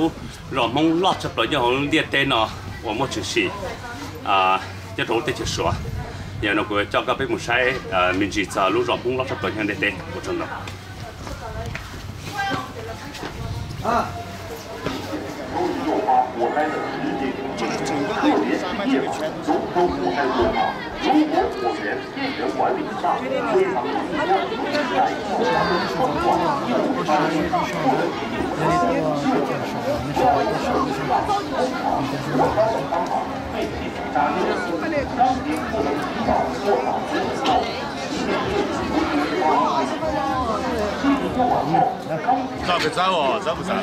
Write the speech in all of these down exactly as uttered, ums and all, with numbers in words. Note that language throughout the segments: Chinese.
路让梦拉出来，然后列带呢，我们就是啊，一路得去说，然后个叫个被木晒呃，民居在路让梦拉出来，像列带，我真的。啊。 就是整个的山脉这个圈都都覆盖过啊。如果果园电源管理上非常严照不照哦？照不照？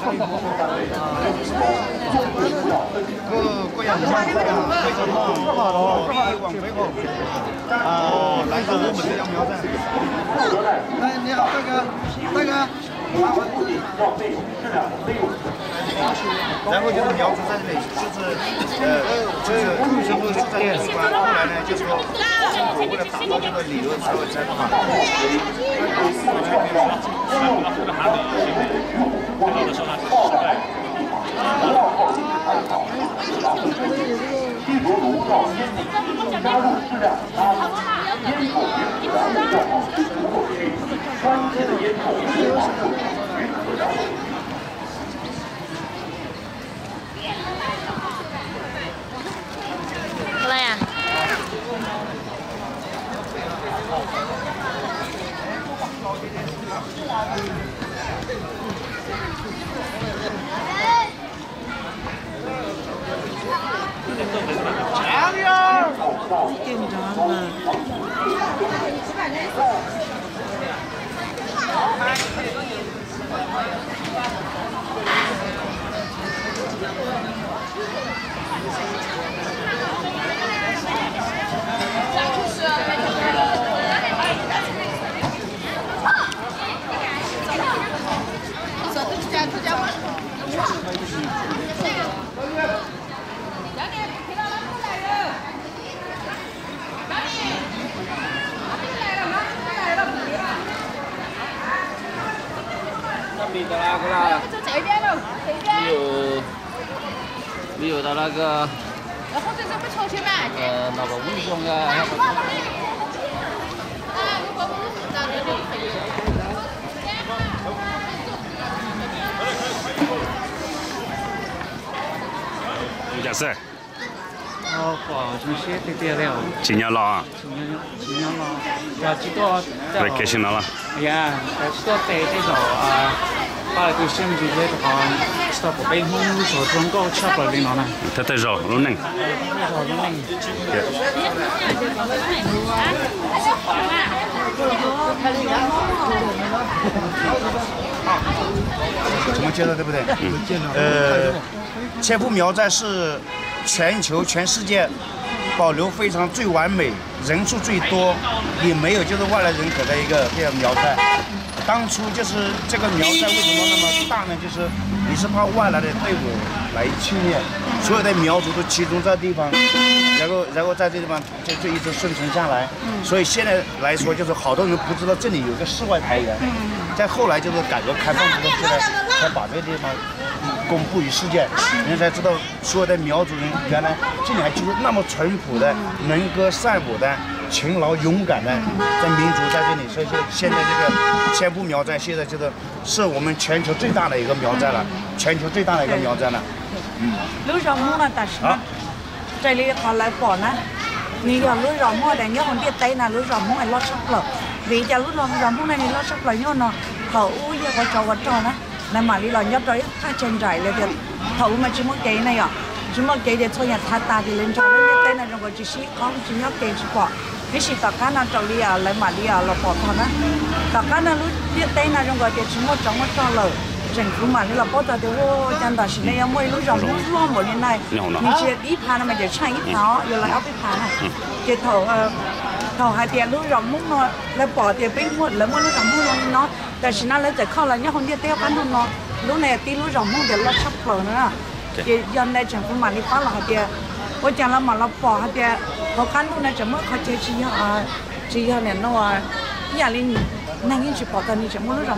各各样的方式啊，非常好，可以往回跑。啊，来到我们这条苗寨。哎，你好，大哥，大哥。然后就是苗族在这里，就是呃，就是全部是在这关。后来呢，就是说政府为了打造这个旅游才会才把。 地图炉到烟顶，加入适量咖喱，烟口原子燃料好进入过去，关键的烟口越往后越可燃。 过来呀！紧张了。 比到那个啦，没有没有到那个呃那个温州啊。 你家是？ 哦，好像是对对了。 今年了啊？ 今年今年了，要知道。 来开心了了。 呀，要知道对这种啊。 把那个相机这个哈，知道不被红手中高吃不了领导呢。 他在绕路呢。 绕路呢。 怎么介绍对不对？嗯。呃，千户苗寨是全球全世界保留非常最完美、人数最多，也没有就是外来人口的一个这样苗寨。 当初就是这个苗寨为什么那么大呢？就是也是怕外来的队伍来侵略，所有的苗族都集中在地方，然后然后在这地方就就一直生存下来。所以现在来说，就是好多人不知道这里有个世外桃源。在后来就是改革开放之后，现在才把这个地方公布于世界，人才知道所有的苗族人原来这里还就是那么淳朴的、能歌善舞的。 勤劳勇敢的在民族在这里，所以现在这个千户苗寨现在就是是我们全球最大的一个苗寨了，全球最大的一个苗寨了。 嗯。路上木呢，但是呢，这里他来保呢，你要路上木的，你红点带呢，路上木还拉出了，vì giờ lúc nào giờ hôm nay nó sắp lại nhau nó thầu giờ có trâu có trâu đó, nên mà đi là nhấp rồi thay chân trái là được thầu mà chỉ một cái này à, chỉ một cái để thôi nhà thay ta thì lên trâu nó biết tên là nó có chỉ xí không chỉ nhấp cái chỉ bỏ, cái gì tất cả nó trâu đi à lại mà đi à là bỏ thôi đó, tất cả nó lúc biết tên là nó có chỉ một trâu một trâu rồi. Chính phủ mà là bỏ ra thì ô chân đó xin này mỗi lúc rong lúc lo một lần này, mình chỉ ít phá mà chỉ chạy ít nó, giờ lại áp ít phá này, cái thầu thầu hai tiền lúc rong lúc nó lại bỏ tiền bên một lần mỗi lúc rong lúc nó,แต่xin nó lại chỉ không là nhớ không đi theo cái nó nó, lúc này tí lúc rong lúc để nó sắp lở nữa, cái giờ này chính phủ mà đi phá là hai tiền, ô chân là mà nó bỏ hai tiền, khó khăn lúc này chỉ mới khó chơi chỉ à chỉ à này nó nhà lên năng nhiên chỉ bỏ tiền chỉ mỗi lúc rong lúc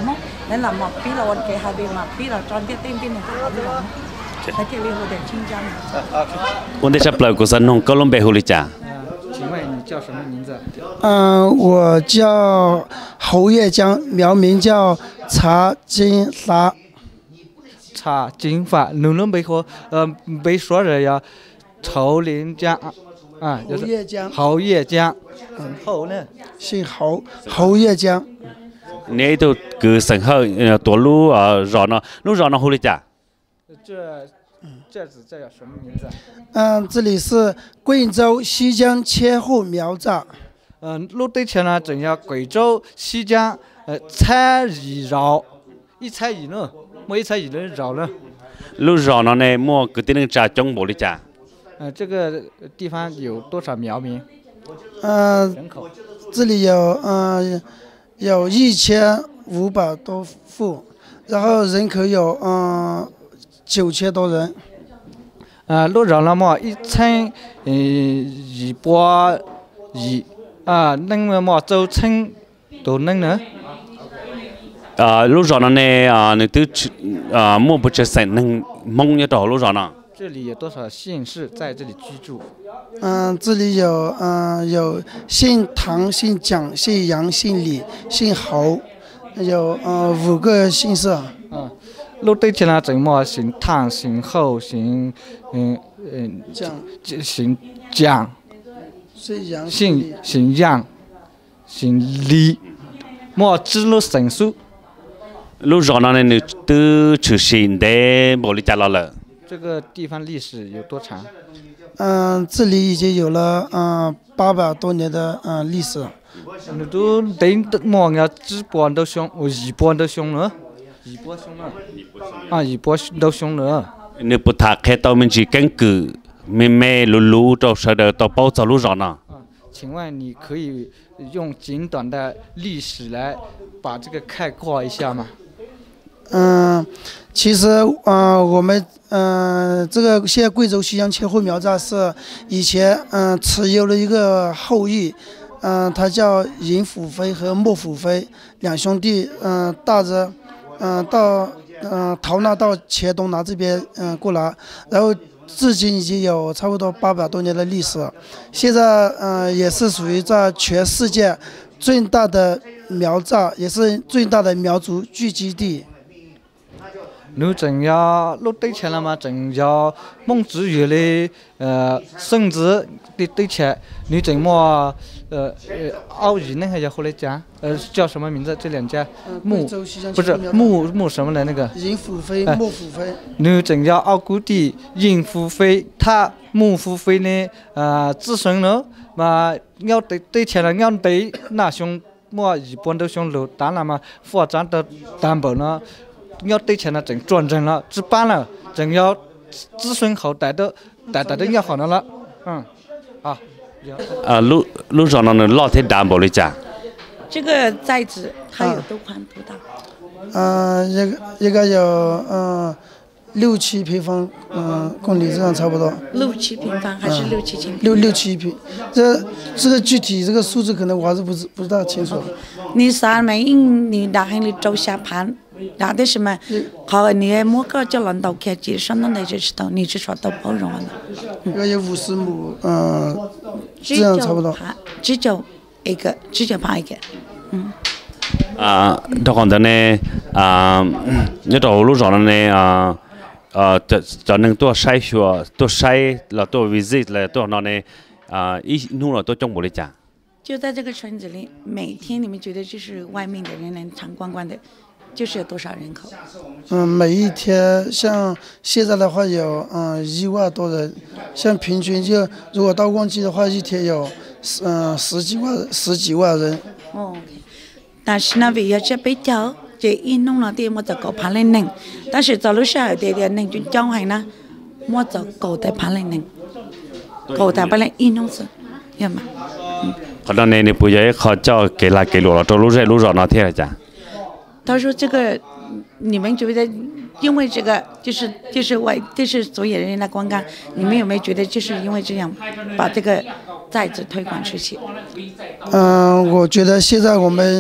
nên là một bí là ổn cái hai bên mà bí là tròn tiết tên bên này có bí là cái tiết liên hồ để chính trang này. 我的这不过是弄哥伦比亚回家。 请问你叫什么名字？ 嗯、呃，我叫侯月江，苗名叫查金沙。 查金发，能能背后呃背说人呀，侯连江啊， 侯月江。 侯月江，嗯，侯呢？ 姓侯，侯月江。 你都个身后呃多路啊绕呢，路绕呢回家。 这这子这叫什么名字？ 嗯，这里是贵州西江千户苗寨。 嗯，路对前呢，正要贵州西江呃菜一绕，一菜一呢，没一菜一呢绕呢。 路绕呢呢，么个地那个家中没的家。 呃，这个地方有多少苗民？ 嗯、 人口？ 这里有嗯、呃、有一千五百多户，然后人口有嗯九千多人。 呃，路绕那么一村嗯一百一啊，那么么周村都能呢？ 啊，路绕呢呢啊，你都去啊，么不吃生能蒙一道路绕呢。 这里有多少姓氏在这里居住？ 嗯，这里有嗯有姓唐、姓蒋、姓杨、姓李、姓侯，有嗯五个姓氏。 嗯，路对前呢，怎么姓唐、姓侯、姓嗯嗯蒋、 姓蒋、 姓杨、 姓姓杨、姓李，么知路神数？ 路绕呢呢，你都出现的没的家了了。 这个地方历史有多长？ 嗯，这里已经有了嗯八百多年的嗯历史。 你都等么呀？几半都凶，我一半都凶了，一半凶了，啊，一半都凶了。 你不打开到门去根据妹妹路路到说的到包走路绕呢？ 啊，请问你可以用简短的历史来把这个概括一下吗？ 嗯，其实嗯、呃、我们嗯、呃、这个现在贵州西江千户苗寨是以前嗯、呃、持有了一个后裔，嗯、呃、他叫尹辅飞和莫辅飞两兄弟，嗯、呃、带着嗯、呃、到嗯、呃、逃难到黔东南这边嗯、呃、过来，然后至今已经有差不多八百多年的历史，现在嗯、呃、也是属于在全世界最大的苗寨，也是最大的苗族聚集地。 你正要路对前了吗？正要孟子月的呃孙子的对前，你怎么呃呃奥义那个叫后来讲呃叫什么名字？这两家木不是木木什么的那个？ 尹辅飞、莫辅飞。 你正要奥古的尹辅飞，他穆辅飞呢呃子孙呢嘛要对对前了要对那兄么一般都兄路，当然嘛发展的担保呢。要对前了，整转正了，置办了，整要子孙后代的代代的要好了了，嗯，好。 啊，路路上呢，老太担保的家。 这个寨子它有多宽多大？ 嗯，一个一个有嗯六七平方嗯公里这样差不多。 六七平方还是六七千？ 六六七平，这这个具体这个数字可能我还是不是不是太清楚。 你啥没用？你拿你周下盘。拿的什么？好，你摸个叫人到开机上那来就知道，你就说到包容了。 应该有五十亩，嗯，这样差不多。 只就一个，只就盘一个，嗯。 啊，到讲的呢，啊，你到路上呢啊，啊，就就能多筛选，多筛了，多 visit 了，多那呢啊，一弄了多中国的家。 就在这个村子里，每天你们觉得就是外面的人来参观观的。就是有多少人口？ 嗯，每一天像现在的话有嗯一万多人，像平均就如果到旺季的话，一天有嗯十几万十几万人。 哦，但是呢，为了这比较，这一弄了点我就搞盘来弄，但是走路上有点点弄就叫还呢，我就搞在盘来弄，搞在盘来一弄是，要嘛。 可能呢，你不要靠叫给啦给路了，走路在路上那天来讲。 他说：“这个，你们觉得，因为这个，就是就是外，就是所有人来观看，你们有没有觉得，就是因为这样，把这个寨子推广出去？” 嗯，我觉得现在我们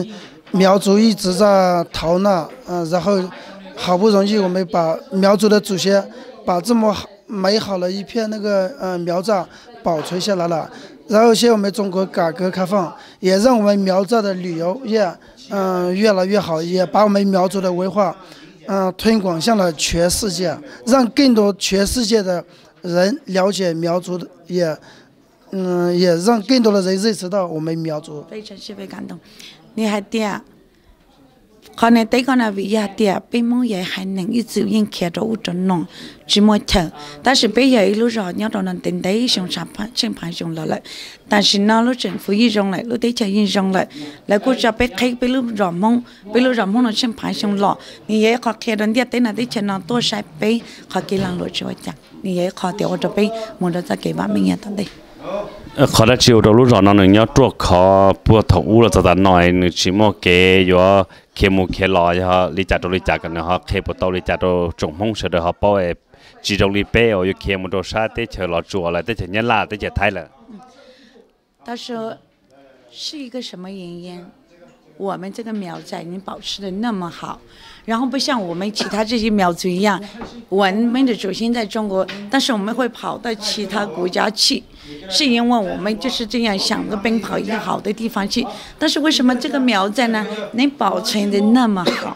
苗族一直在逃难，嗯、呃，然后好不容易我们把苗族的祖先把这么好美好的一片那个呃苗寨保存下来了。然后现在我们中国改革开放，也让我们苗寨的旅游业嗯、呃、越来越好，也把我们苗族的文化嗯、呃、推广向了全世界，让更多全世界的人了解苗族的，也嗯也让更多的人认识到我们苗族。 非常是非感动，你还点。可能对个那为呀点，被某也还能一直应看着我着弄，只么头，但是被有一路上要到那等待上上盘上盘上了了，但是那路政府一上来，路对着一上来，来过着被开被路ram梦，被路ram梦那上盘上了，你也靠看人家对那对着那多晒被，靠给人路就讲，你也靠掉着被，莫着在给外面也等的。 เขาได้ชิวเรารู้รอนั่นเนี่ยตัวเขาปวดท้องอู้เราจะตัดหน่อยนึกชิโมเกยอยู่เคมูเคลอยฮะลิจ่าตัวลิจ่ากันนะฮะเคปตัวลิจ่าตัวจงมงเสด็จฮะป้อยจีจงลิเป้อยู่เคมูตัวชาติเฉลจัวอะไรเฉยลาเฉยไทย了他说是一个什么原因我们这个苗寨你保持的那么好，然后不像我们其他这些苗族一样，我们的祖先在中国，但是我们会跑到其他国家去，是因为我们就是这样想着奔跑一个好的地方去。但是为什么这个苗寨呢能保存的那么好？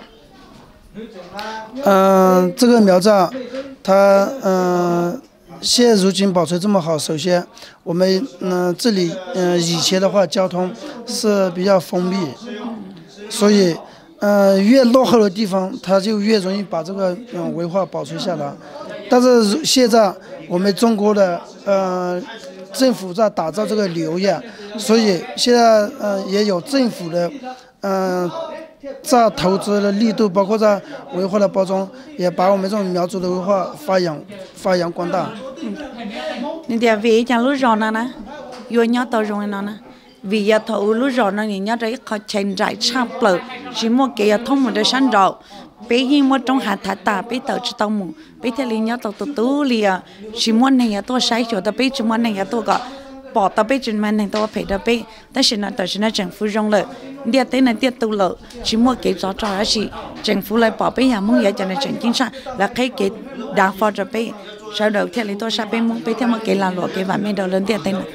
嗯、呃，这个苗寨，它嗯、呃，现如今保存这么好，首先我们嗯、呃、这里嗯、呃、以前的话交通是比较封闭，所以呃越落后的地方，它就越容易把这个嗯文化保存下来。但是现在我们中国的呃政府在打造这个旅游业，所以现在呃也有政府的嗯。呃在投资的力度，包括在文化的包装，也把我们这种苗族的文化发扬发扬光大。 你的为讲路上呢呢，有鸟到容呢呢，为要投路上呢，人家这靠现在差不多，是么给要通么的山着，被因么中下太大，被导致到么，被这里鸟到到多里啊，是么那样多筛选的，被什么那样多个。bỏ tao bây giờ mà nên tao phải đào bây,但是呢，但是呢，政府用了，你睇呢啲到了，只么给咗咗一時，政府嚟保備下冇嘢就係正經上，嚟可以給打發咗備，sau đầu theo lý tôi sẽ bên muốn bên theo một cái là lúa cái và bên đầu lớn tiền tên này.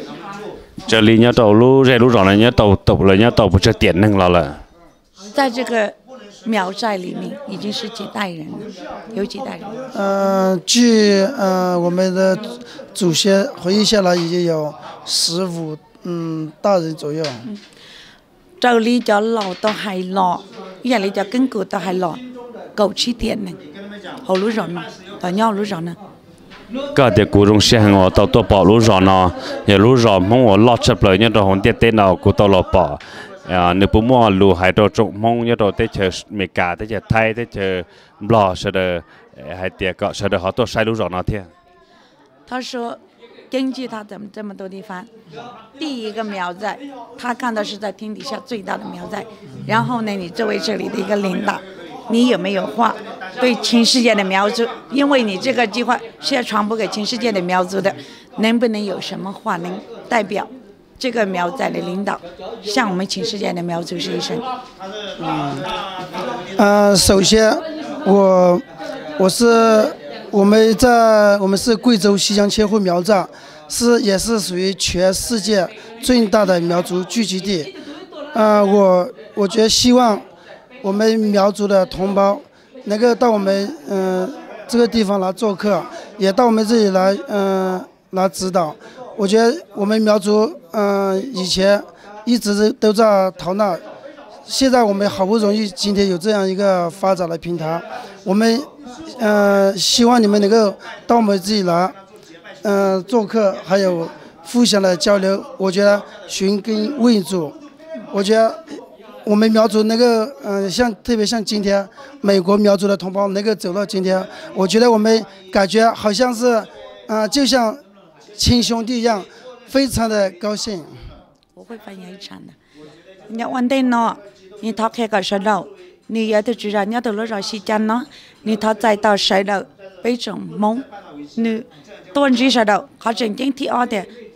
Giờ lý nhớ tàu lú rẻ lú rõ là nhớ tàu tàu là nhớ tàu不是点能了了。 在这个苗寨里面已经是几代人了，有几代人？ 呃，据呃我们的祖先回忆下来，已经有十五嗯大人左右。 这里叫老到还老，这里叫根骨到还老，够七点呢，好路上呢，到鸟路上呢。 ก็เด็กกูรงเสียงว่าตัวตัวปอรู้รอเนาะอย่ารู้รอมองว่าลอดชับเลยเนี่ยตัวหงเตี้ยเต้นเอากูตัวรอปออ่านึกปุ่มว่ารู้หายตัวจงมองเนี่ยตัวเตเชอเมกาเตเชอไทยเตเชอบลอเสดหายเตี้ยก็เสดเขาตัวใช้รู้รอเนาะเที่ย他说根据他怎么这么多地方，第一个苗寨他看到是在天底下最大的苗寨，然后呢你作为这里的一个领导，你有没有话对全世界的苗族，因为你这个计划是要传播给全世界的苗族的，能不能有什么话能代表这个苗寨的领导向我们全世界的苗族说一声？ 嗯，呃，首先我我是我们在我们是贵州西江千户苗寨，是也是属于全世界最大的苗族聚集地。呃，我我觉得希望我们苗族的同胞能够到我们嗯、呃、这个地方来做客，也到我们这里来嗯、呃、来指导。我觉得我们苗族嗯、呃、以前一直都在逃难，现在我们好不容易今天有这样一个发展的平台，我们呃希望你们能够到我们这里来嗯、呃、做客，还有互相的交流。我觉得寻根问祖，我觉得我们苗族能够嗯、呃、像特别像今天美国苗族的同胞能够走到今天，我觉得我们感觉好像是啊、呃、就像亲兄弟一样，非常的高兴。 我会翻译一场的。你วันเดนเนาะ你他开个石头，你也得知道你到了绕西江เนาะ你他再到石头被种蒙，你多人石头，เขาจริงๆที่อ้อแต่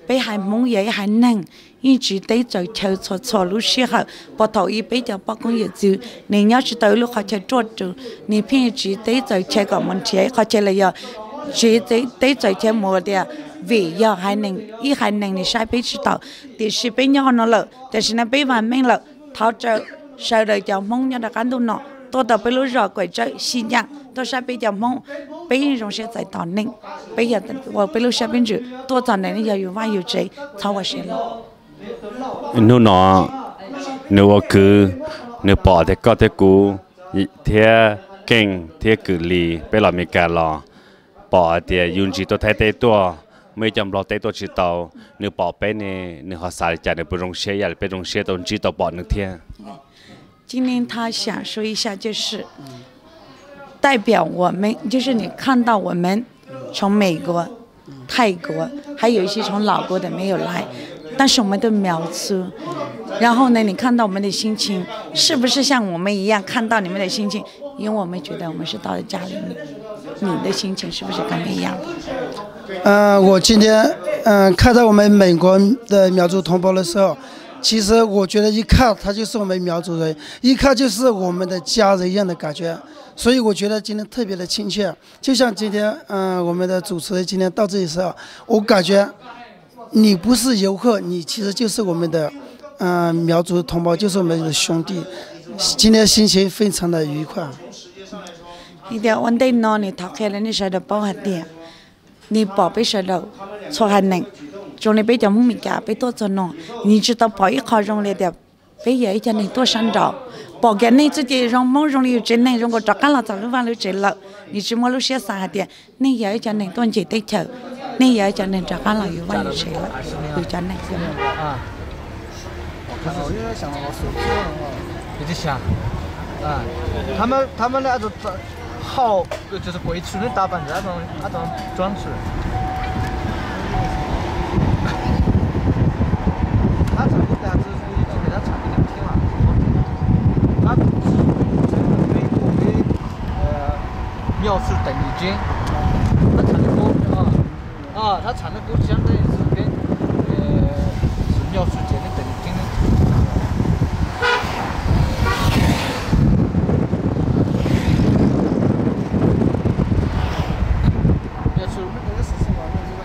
被还梦也还能，一直对着求错错路时候，把头一杯就把工业做，你要是对路好去做住，你平时对着求个问题，好去了要，只对对着求么的。为要还能，一还能你晒被知道，第十被鸟那了，但是那被完美了，他这晒了叫梦鸟的感动呢，多到被路热鬼着西凉，多晒被叫梦，被人容些在当宁，被人我被路晒被住，多在那里要有话有这，操我些了。 นู่นเนาะนู่นคือนู่นปอดที่ก็ที่กูเที่ยเก่งเที่ยกุลีไปหล่อมีการรอปอดเที่ยยุนจีตัวไทยเต้ตัวไม่จำรอเต้ตัวจีโตนู่นปอดไปเนี่ยนู่นเขาสายจากนู่นไปโรงเชียร์ไปโรงเชียร์ตรงจีโตปอดนู่นเที่ย今天他想说一下，就是代表我们，就是你看到我们从美国、泰国，还有一些从老国的没有来，但是我们都描述，然后呢，你看到我们的心情，是不是像我们一样看到你们的心情？因为我们觉得我们是到了家里面，你的心情是不是跟我们一样？ 呃，我今天嗯、呃、看到我们美国的苗族同胞的时候。其实我觉得一看他就是我们苗族人，一看就是我们的家人一样的感觉，所以我觉得今天特别的亲切。就像今天，嗯、呃，我们的主持人今天到这里时候，我感觉你不是游客，你其实就是我们的，嗯、呃，苗族同胞，就是我们的兄弟。今天心情非常的愉快。 你的问题呢？你讨开了，你说的包含点，你宝贝说的错还能。中间被叫木米家被多着呢，你知道跑一考中了的，被也一家人多上找，跑给你自己让梦中里有真能，如果找干了早就完了真了，你只么路些啥的，你也一家人多接对头，你也一家人找干了有完有谁了，有家人。 啊，我有点想我手机了，有点想，啊，他们他们那种好就是贵族的打扮那种那种装饰。他唱的单子是已经给他唱给你们听了，他这个美国的呃描述邓丽君，他唱的歌啊啊，他唱的歌相当于是跟呃是描述这个邓丽君的。描述那个是什么？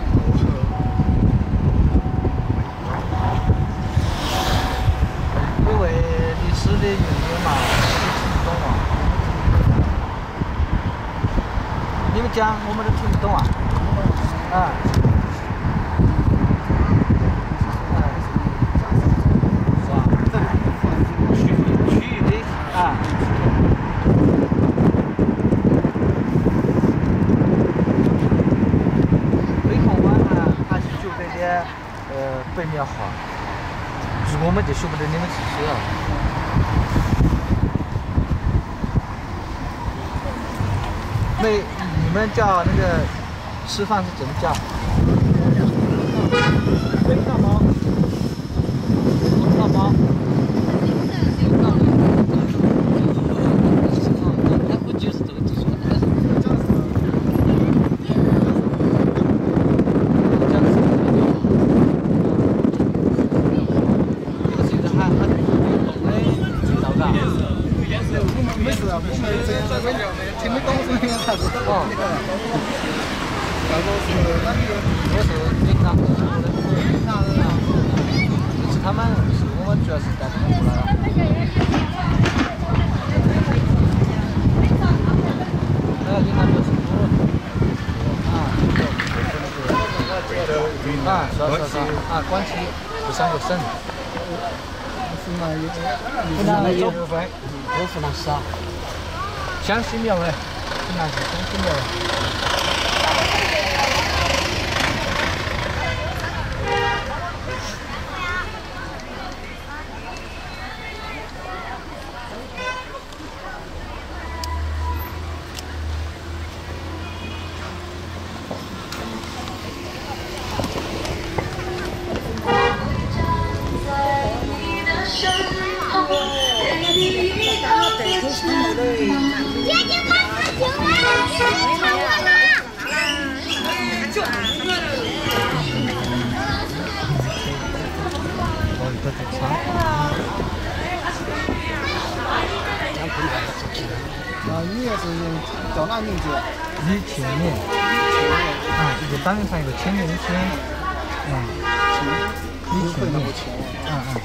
因为历史的原因嘛，听不懂啊。你们讲我们都听不懂啊。啊。是吧？区区域的啊。北方话呢，还是就这点呃北面话。我们就学不得你们自己了。那你们叫那个吃饭是怎么叫？大包。大包。他估计是这个技术。听不懂是那个啥子哦。然后是我是领导，是他们，是我们主要是带他们过来了。那个领导就是我啊，啊，是是是啊，广西是三个省。湖南有，湖南有部分，我湖南少。江西苗嘞，湖南是江西苗嘞。 主餐。 啊，你也是叫哪名字？ 一千年。啊，一个单人餐，一个千年一千。嗯。一千年。嗯嗯。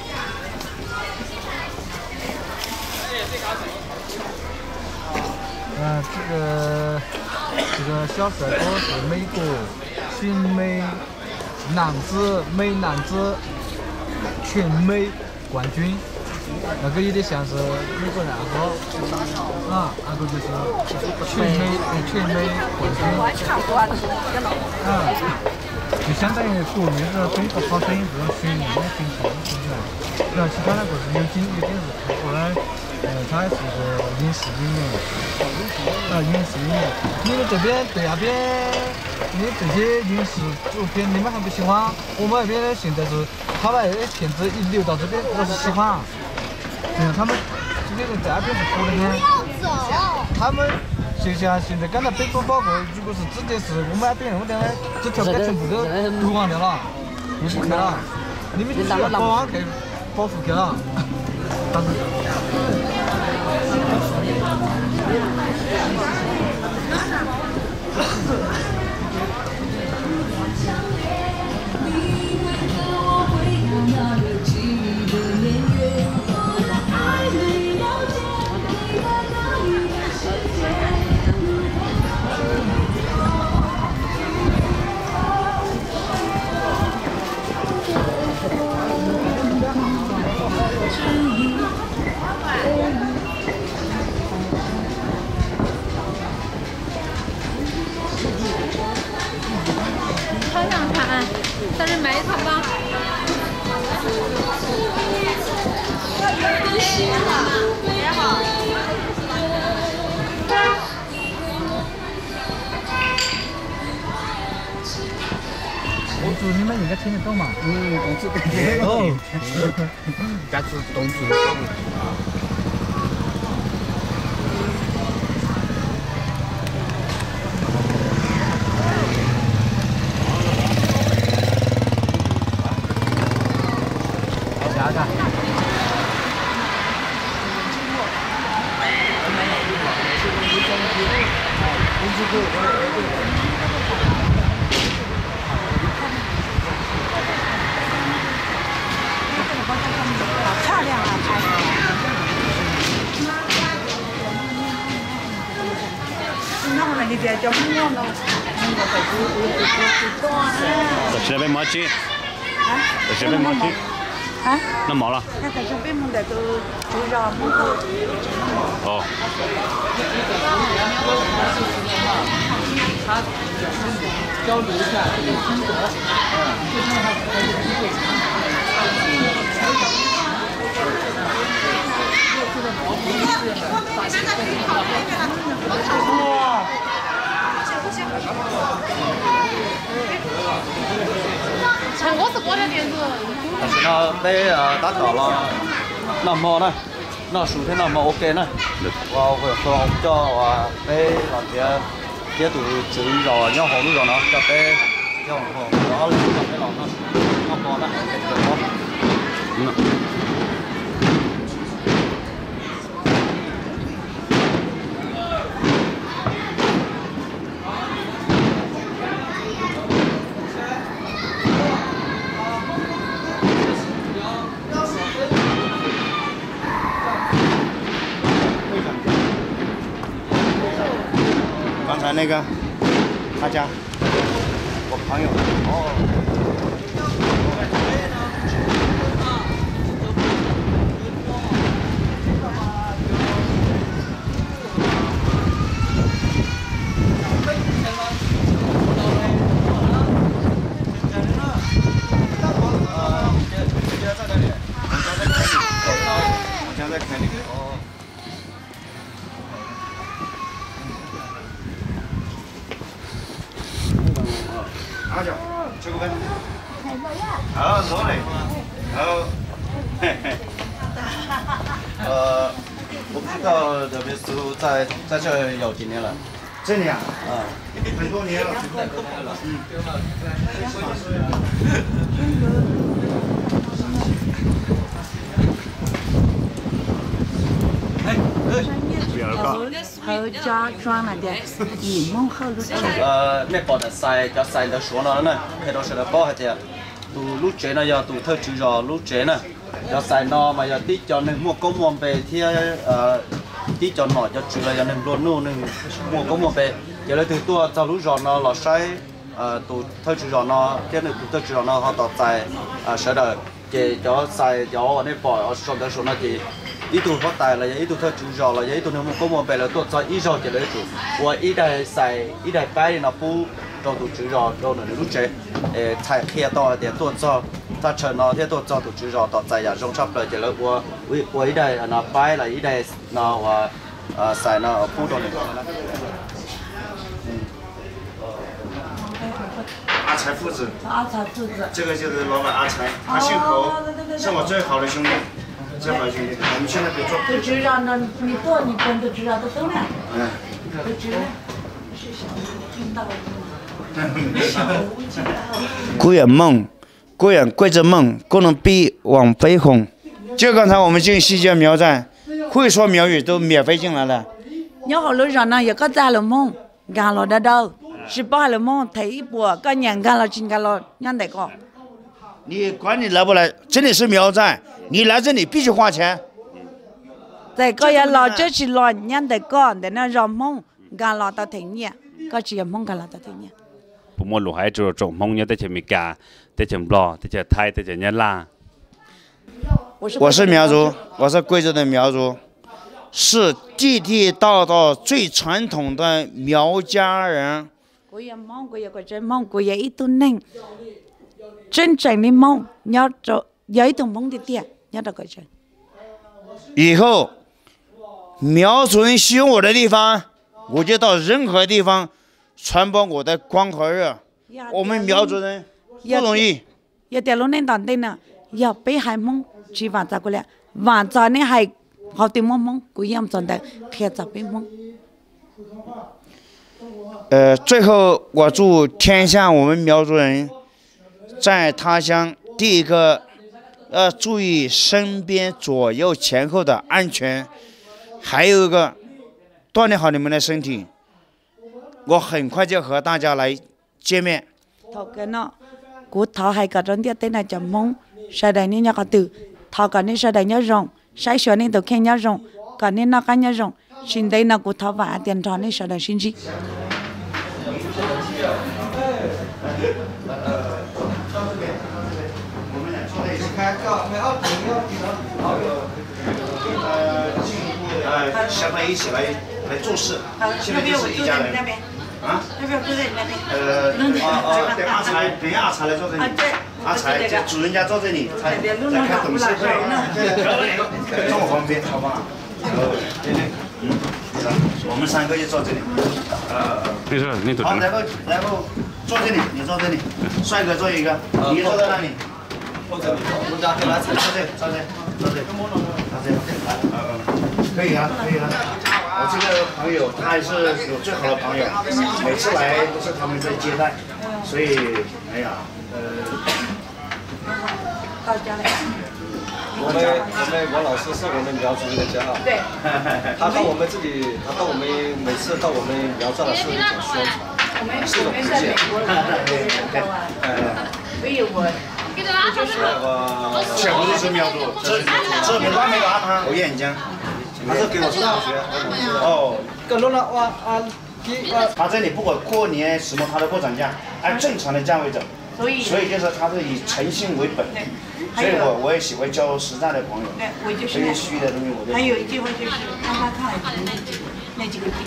嗯，这个这个小帅哥是美国全美男子美男子全美冠军。那个有点像是美国人和啊，那个就是全美全美冠军。啊，就相当于国内是中国跑生意这种全面的全球出去了。然后其他那个是有景有景是泰国的，呃，他也是个影视演员，啊，影视演员。你们这边对那边的这些影视作品，你们还不喜欢？我们那边的现在是他把那些片子一流到这边，我是喜欢。嗯，他们这边人在那边是火得很。他们就像现在刚才北部报告，如果是直接是我们那边弄的，这条街全部都毒完掉了，不去了。你们就是要保安去保护去了。但是。 超想看，但是买一套吧。也好。 公主，你们应该听得懂嘛？ 嗯，公主听得懂。哦，该是公主。 下个。 好漂亮啊！拍的。那后面你别叫我了， 在这边没去。 啊？ 在这边没去。 啊？ 那冇了。 他在这边没得都就让门口。 哦。 交流一下这个心得。 哇！ 唱歌是歌的电子。 但是呢，你啊打到了，那么呢，那薯片那么 OK 呢？我会说叫我你那边接度注意咗，因好多人呢，就俾因好，然後你就俾人呢，那麼呢，就好。嗯。 刚才那个，他家，我朋友。哦。我家在开那个。哦。阿舅，吃个饭。好，走嘞。好。嘿嘿。 呃，我不知道这边师傅在在这有几年了。 这里啊？ 啊， 很多年了。嗯。 hậu cho cho là đẹp gì mong hậu lúc trẻ ờ nè bỏ đặt xài cho xài đã xuống nó nè cái đó sẽ là bỏ hết thì tụ lúc trẻ nó giờ tụ thơ chữ rõ lúc trẻ nè cho xài nó mà giờ tí cho nên mua có mua về thì ờ tí cho nó cho chữ là giờ nên luôn luôn nên mua có mua về giờ lấy từ tua cho lúc rõ nó là sai ờ tụ thơ chữ rõ nó cái này tụ thơ chữ rõ nó họ tập xài ờ sẽ đợi chỉ cho xài cho ở đây bỏ ở trong đó số nó chỉ ít tu phát tài là ít tu theo chủ rõ là ít tu nếu mà có một bề là tu cho ít rõ chỉ lấy chủ và ít đại xài ít đại bài nó phu cho tu chủ rõ cho nó lúc chế thay kia to để tu cho ta chờ nó thế tu cho tu chủ rõ tạo tài giả trong chấp lại chỉ lấy và và ít đại nó bài là ít đại nó và xài nó phu cho nó 阿才父子， 阿才父子， 这个就是老板阿才，他姓侯，是我最好的兄弟，最好的兄弟。我们现在都做。 都知道呢，你做你跟都知道都懂了。嗯。都知道。是小听到了。 顾远梦，顾远贵着梦，不能比往飞鸿。就刚才我们进西街苗寨，会说苗语都免费进来了。 nhớ hồi lúc rồi nó giờ có ra là mông, gà lò đã đâu. chỉ bao là mong thấy bùa có nhận gan là chính gan là nhận đấy có. 你管你来不来，这里是苗寨，你来这里必须花钱。 在个要老这是老nhận đấy có, để nó rong mong gan là ta thấy nhẹ, có chỉ mong gan là ta thấy nhẹ. 不摸路还只种梦，也得去米干，得去老，得去抬，得去年拉。 我是苗族，我是贵州的苗族，是地地道道最传统的苗家人。 cô yêu mong, cô yêu cái chân mong, cô yêu ít tu nên chân chân đi mong, nhớ cho nhớ ít tu mong thì tiền, nhớ được cái chân. 以后苗族人喜欢我的地方，我就到任何地方传播我的光和热。我们苗族人不容易。 有点路能当对呢，要被害梦去晚上过来，晚上呢还好点梦梦，cô yêu真的开早被梦。 呃，最后我祝天下我们苗族人在他乡，第一个要注意身边左右前后的安全，还有一个锻炼好你们的身体。我很快就和大家来见面。 头个呢，古头还个种点对那叫梦，现在你那个头，头个你现在要用，筛选你都看要用，个你那个要用，现在那古头话电厂你现在信息。 呃，相当于一起来来做事，现在就是一家人。啊？那边不是那边。呃，啊啊，等阿才，等阿才来坐这里。阿才，这主人家坐这里，才在开董事会，这么方便，好不好？对对，嗯，我们三个就坐这里。呃， 没事，你坐。 好，然后然后坐这里，你坐这里，帅哥坐一个，你坐在那里。 坐这里，我家来，坐这，坐这，坐这，坐这，来，呃，可以啊，可以啊。我这个朋友，他也是有最好的朋友，每次来都是他们在接待，所以，哎呀，呃。 到家了。 我们我们王老师是我们苗族人的骄傲。对。他到我们这里，他到我们每次到我们苗寨的是一种宣传，是一种鼓励。 所以我。 小胡子是苗族，这这边那个阿汤侯彦江，他是给我是同学。哦， 跟罗那哇啊， 他这里不管过年什么，他都不涨价，按正常的价位走。所以所以就是他是以诚信为本，所以我我也喜欢交实在的朋友。对，我就是。这些虚的东西我就。还有一句话就是让他看那几个字。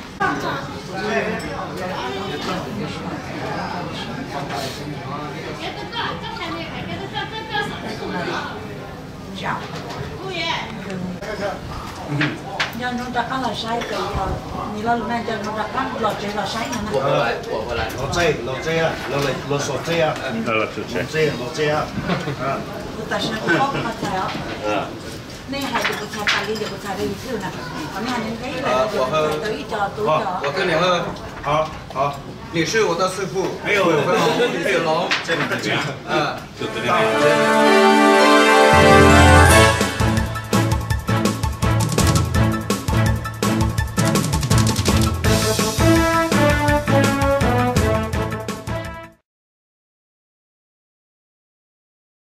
要弄着干了晒可以了，你老那叫弄着干老这了晒呢。我回来，我回来。老这老这啊，老来老说这啊，老老这这老这啊，啊。但是我不猜啊。嗯。那还是不猜，大理就不猜的意思呢。我们还能可以来，都一家都家。 我跟你喝。好，好。你是我的师傅。没有，没有，没有龙。这个这样。嗯。就这样。